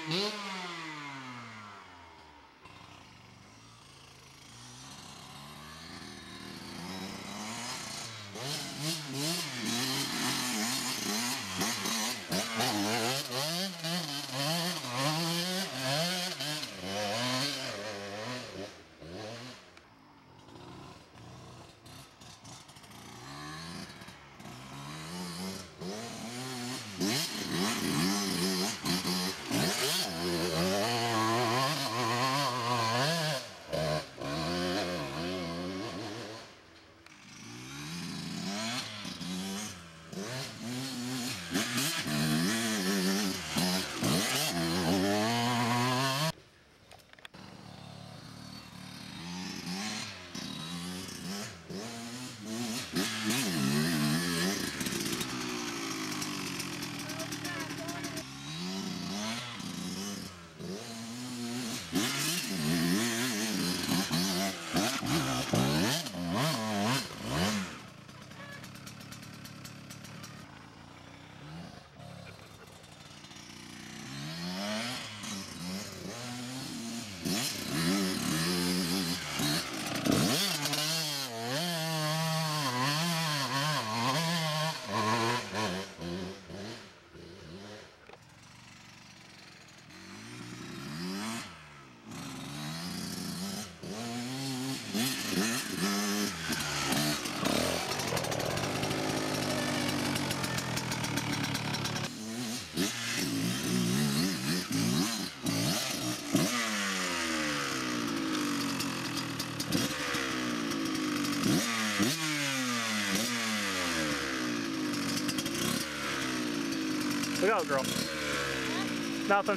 Look out, girl. Nothing.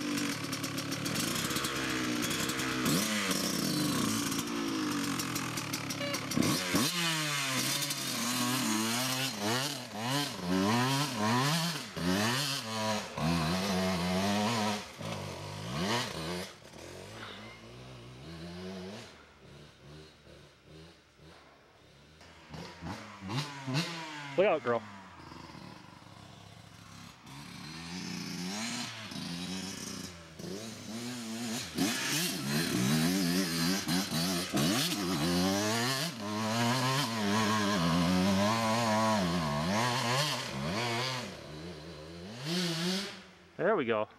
Look out, girl. There we go.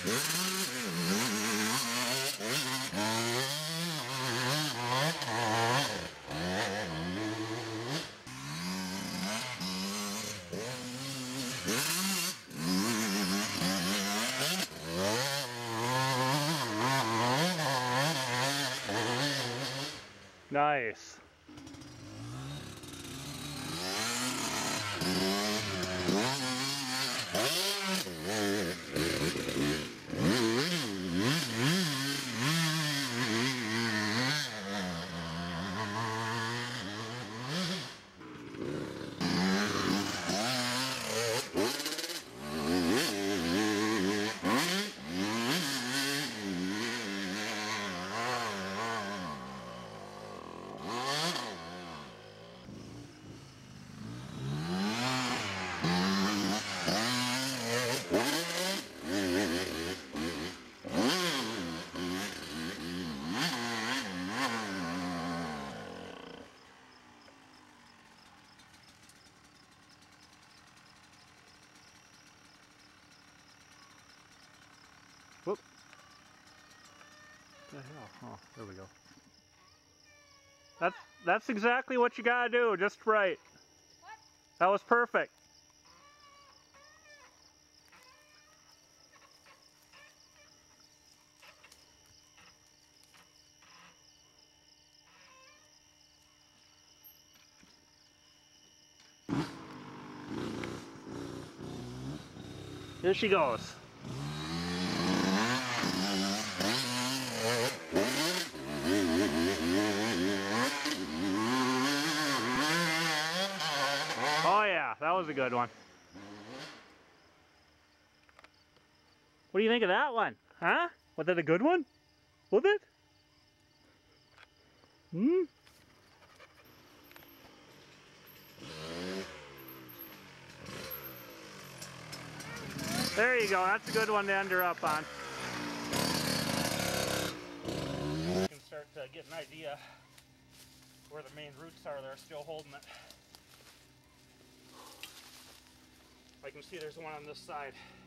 Nice. Whoop. What the hell? Oh, there we go. That's exactly what you gotta do, just right. What? That was perfect. Here she goes. Oh yeah, that was a good one. What do you think of that one? Huh? Was that a good one? Was it? Hmm? There you go, that's a good one to end her up on. You can start to get an idea where the main roots are that are still holding it. I can see there's one on this side.